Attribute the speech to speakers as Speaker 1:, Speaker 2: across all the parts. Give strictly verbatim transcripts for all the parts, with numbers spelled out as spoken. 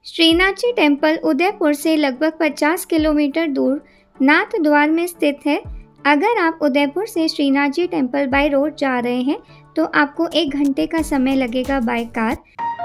Speaker 1: Srinath ji temple Udaipur से लगभग पचास किलोमीटर दूर नाथ द्वार में स्थित है। अगर आप उदयपुर से Shrinath ji temple by road जा रहे हैं तो आपको एक घंटे का समय लगेगा बाय कार।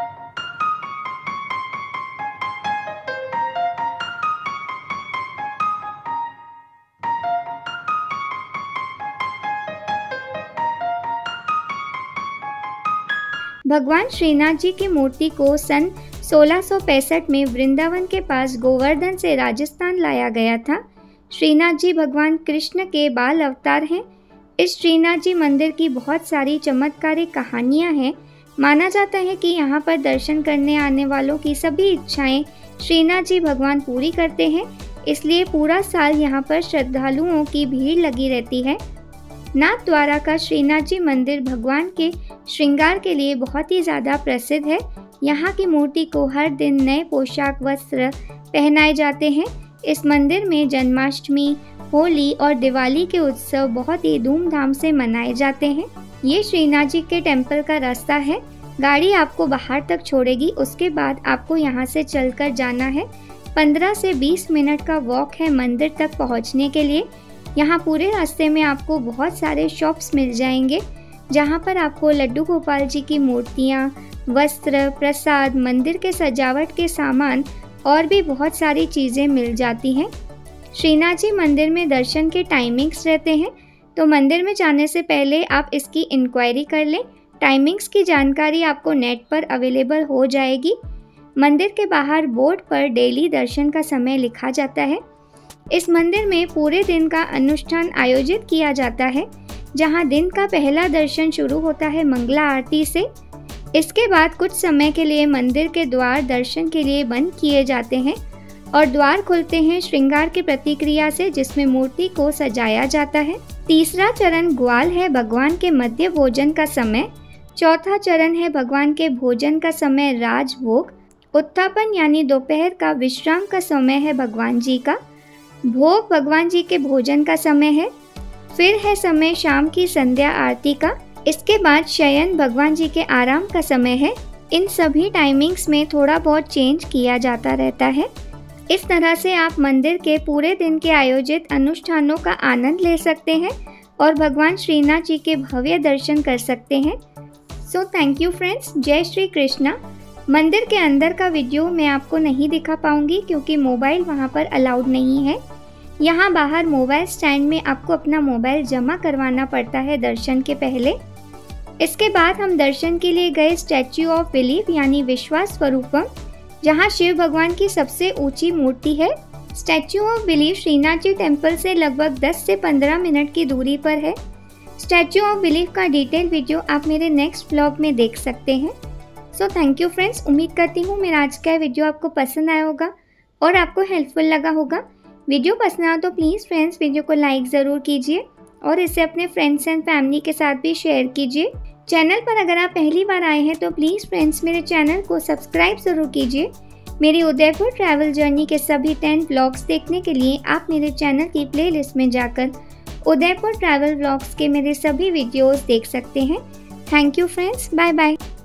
Speaker 1: भगवान श्रीनाथ जी की मूर्ति को सन सोलह सौ पैंसठ में वृंदावन के पास गोवर्धन से राजस्थान लाया गया था। श्रीनाथ जी भगवान कृष्ण के बाल अवतार हैं। इस श्रीनाथ जी मंदिर की बहुत सारी चमत्कारिक कहानियां हैं। माना जाता है कि यहाँ पर दर्शन करने आने वालों की सभी इच्छाएं श्रीनाथ जी भगवान पूरी करते हैं, इसलिए पूरा साल यहाँ पर श्रद्धालुओं की भीड़ लगी रहती है। नाथ द्वारा का श्रीनाथ जी मंदिर भगवान के श्रृंगार के लिए बहुत ही ज़्यादा प्रसिद्ध है। यहाँ की मूर्ति को हर दिन नए पोशाक वस्त्र पहनाए जाते हैं। इस मंदिर में जन्माष्टमी, होली और दिवाली के उत्सव बहुत ही धूमधाम से मनाए जाते हैं। ये श्रीनाथ जी के टेम्पल का रास्ता है। गाड़ी आपको बाहर तक छोड़ेगी, उसके बाद आपको यहाँ से चलकर जाना है। पंद्रह से बीस मिनट का वॉक है मंदिर तक पहुँचने के लिए। यहाँ पूरे रास्ते में आपको बहुत सारे शॉप्स मिल जाएंगे, जहाँ पर आपको लड्डू गोपाल जी की मूर्तियाँ, वस्त्र, प्रसाद, मंदिर के सजावट के सामान और भी बहुत सारी चीज़ें मिल जाती हैं। श्रीनाथ जी मंदिर में दर्शन के टाइमिंग्स रहते हैं, तो मंदिर में जाने से पहले आप इसकी इंक्वायरी कर लें। टाइमिंग्स की जानकारी आपको नेट पर अवेलेबल हो जाएगी। मंदिर के बाहर बोर्ड पर डेली दर्शन का समय लिखा जाता है। इस मंदिर में पूरे दिन का अनुष्ठान आयोजित किया जाता है, जहां दिन का पहला दर्शन शुरू होता है मंगला आरती से। इसके बाद कुछ समय के लिए मंदिर के द्वार दर्शन के लिए बंद किए जाते हैं और द्वार खुलते हैं श्रृंगार की प्रतिक्रिया से, जिसमें मूर्ति को सजाया जाता है। तीसरा चरण ग्वाल है भगवान के मध्य भोजन का समय। चौथा चरण है भगवान के भोजन का समय राजभोग। उत्थापन यानी दोपहर का विश्राम का समय है भगवान जी का। भोग भगवान जी के भोजन का समय है। फिर है समय शाम की संध्या आरती का। इसके बाद शयन भगवान जी के आराम का समय है। इन सभी टाइमिंग्स में थोड़ा बहुत चेंज किया जाता रहता है। इस तरह से आप मंदिर के पूरे दिन के आयोजित अनुष्ठानों का आनंद ले सकते हैं और भगवान श्रीनाथ जी के भव्य दर्शन कर सकते हैं। सो थैंक यू फ्रेंड्स, जय श्री कृष्णा। मंदिर के अंदर का वीडियो मैं आपको नहीं दिखा पाऊंगी क्योंकि मोबाइल वहां पर अलाउड नहीं है। यहाँ बाहर मोबाइल स्टैंड में आपको अपना मोबाइल जमा करवाना पड़ता है दर्शन के पहले। इसके बाद हम दर्शन के लिए गए स्टैच्यू ऑफ बिलीफ यानी विश्वास स्वरूपम, जहाँ शिव भगवान की सबसे ऊंची मूर्ति है। Statue of Belief Shrinath ji temple से लगभग दस से पंद्रह मिनट की दूरी पर है। स्टैच्यू ऑफ बिलीफ का डिटेल वीडियो आप मेरे नेक्स्ट ब्लॉग में देख सकते हैं। सो थैंक यू फ्रेंड्स, उम्मीद करती हूँ मेरा आज का वीडियो आपको पसंद आया होगा और आपको हेल्पफुल लगा होगा। वीडियो पसंद आया तो प्लीज़ फ्रेंड्स वीडियो को लाइक ज़रूर कीजिए और इसे अपने फ्रेंड्स एंड फैमिली के साथ भी शेयर कीजिए। चैनल पर अगर आप पहली बार आए हैं तो प्लीज़ फ्रेंड्स मेरे चैनल को सब्सक्राइब ज़रूर कीजिए। मेरी उदयपुर ट्रैवल जर्नी के सभी टेन व्लॉग्स देखने के लिए आप मेरे चैनल की प्लेलिस्ट में जाकर उदयपुर ट्रैवल व्लॉग्स के मेरे सभी वीडियोस देख सकते हैं। Thank you friends, bye bye.